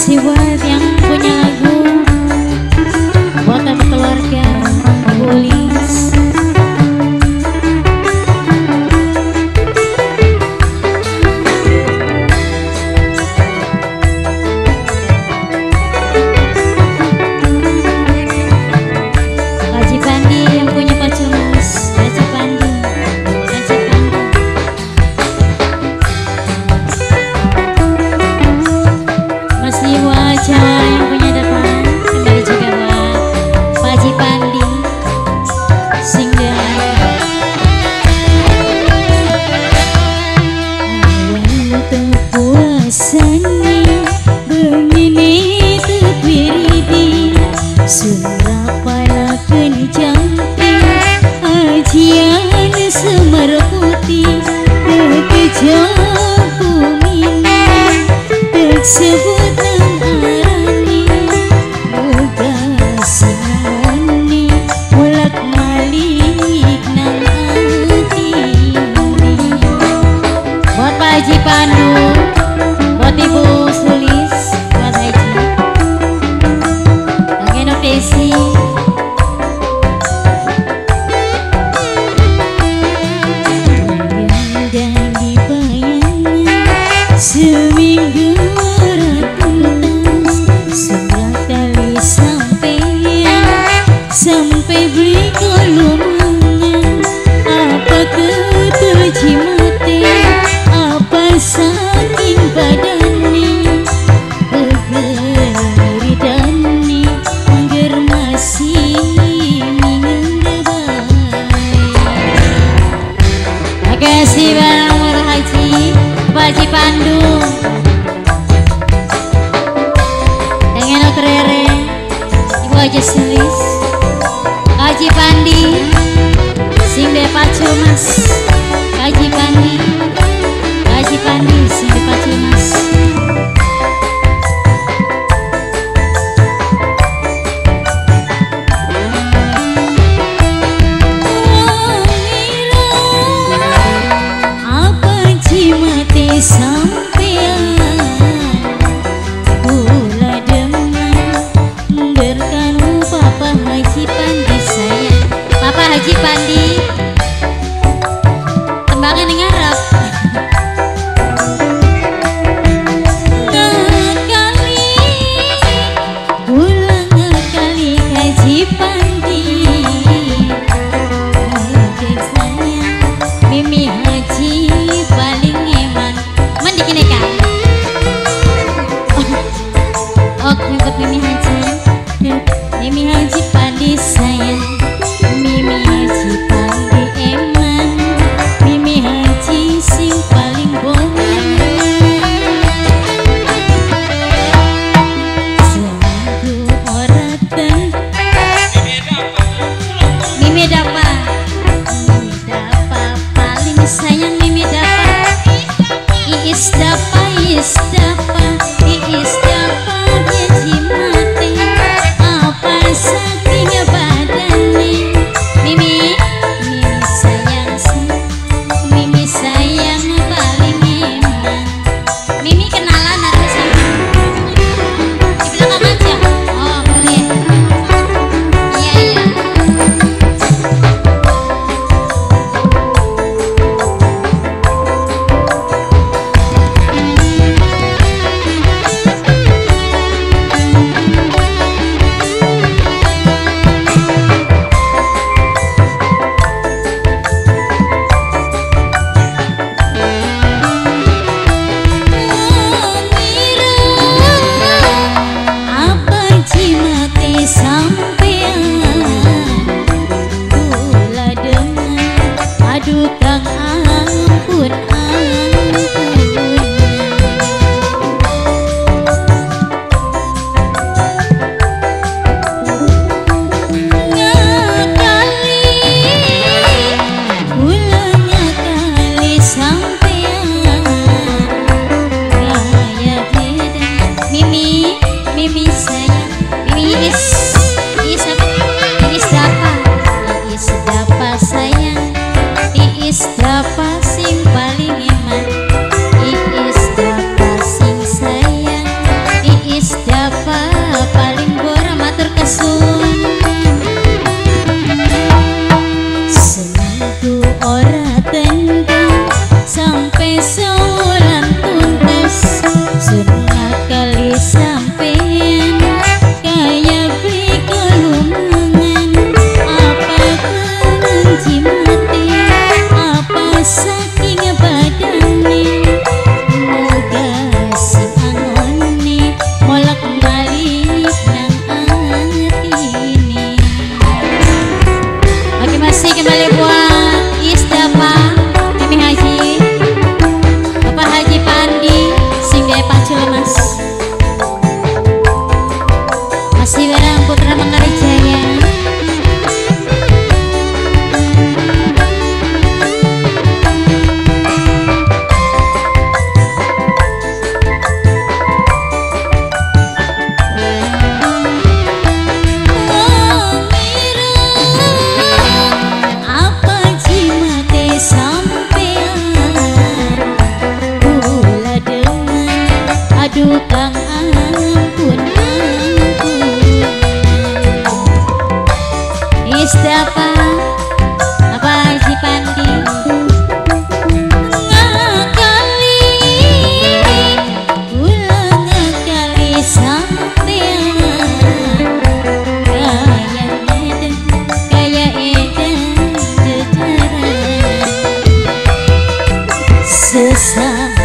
kasih buat yang punya lagu, buat apa keluarga Ibu Ulis. Haji Pandi yang punya pacar mas, Haji Pandi, Haji Pandi. Mas Jiwa Jawa yang punya depan, kembali juga buat Pak Haji Pandi Singgahan. Awal terpuasani begini terpiridi, surapala kencantik ajian semar putih, terkejap bumi tersebut arani, moga sinani mulak malik nang hati ini. Buat Pak Haji Pandu, buat Ibu Sulis, buat Haji Kang Enok Desi. Dan di bayangan seminggu ratus, sebelah kali sampai beli kolumangan. Apa keterjimate, apa saking badani, begeri dani angger masih minggu baik. Makasih Bang Haji, Pak Haji Pandu.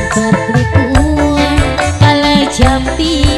sempat likuan kalau jampi